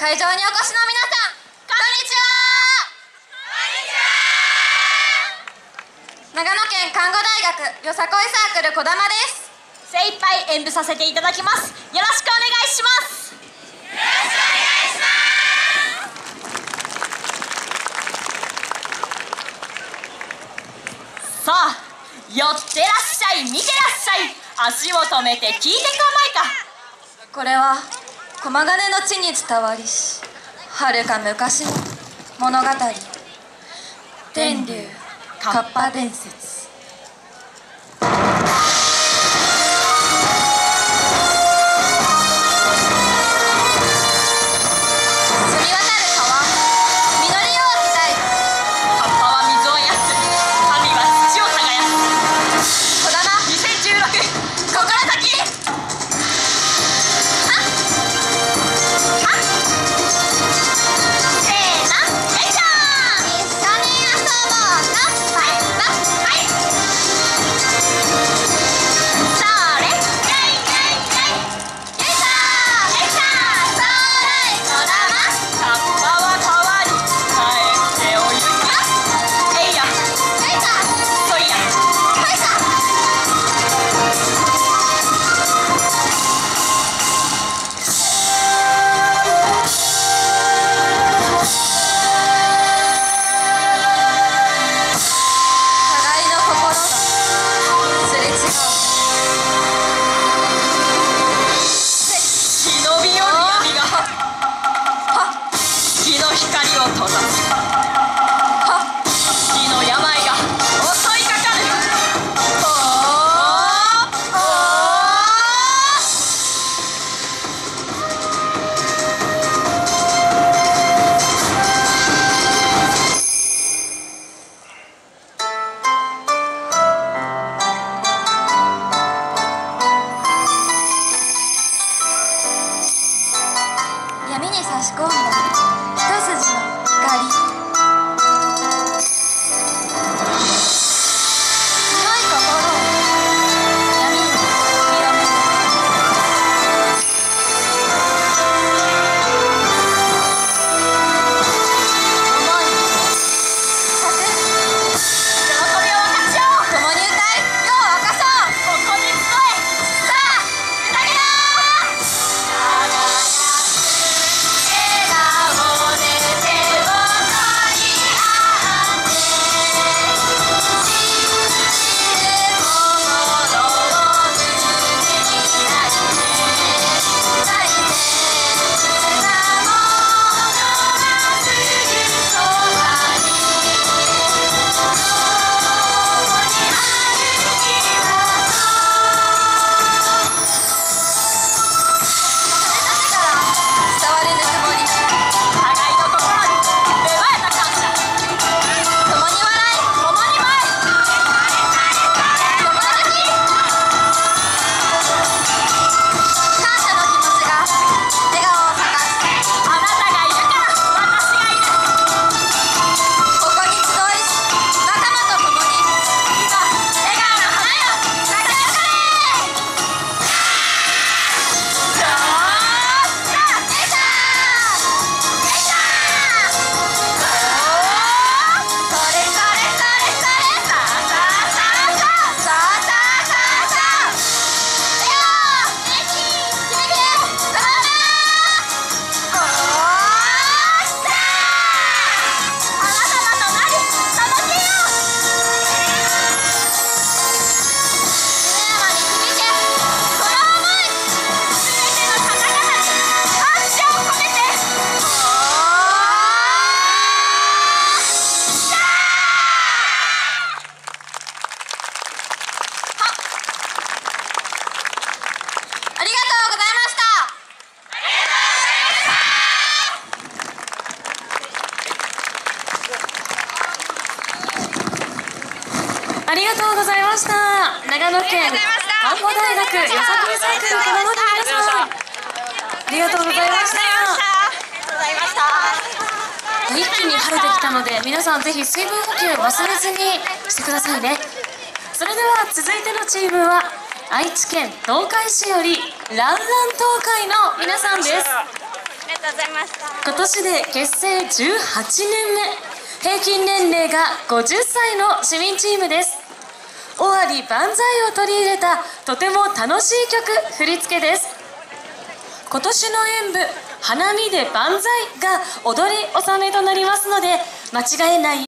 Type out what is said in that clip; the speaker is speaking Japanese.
会場にお越しの皆さん、こんにちは。長野県看護大学よさこいサークルこだまです。 精一杯演舞させていただきます。よろしくお願いします。よろしくお願いします。さあ、寄ってらっしゃい、見てらっしゃい、足を止めて聞いてかまいか。 これは駒ヶ根の地に伝わりしはるか昔の物語、天竜かっぱ伝説。闇に差し込んだ一筋の光。 ありがとうございました。長野県看護大学よさこいサークルこだまの皆さん、ありがとうございました。一気に晴れてきたので、皆さんぜひ水分補給忘れずにしてくださいね。それでは続いてのチームは愛知県東海市よりランラン東海の皆さんです。 今年で結成18年目、平均年齢が50歳の市民チームです。尾張万歳を取り入れたとても楽しい曲振り付けです。今年の演舞「花見で万歳」が踊り納めとなりますので、間違えない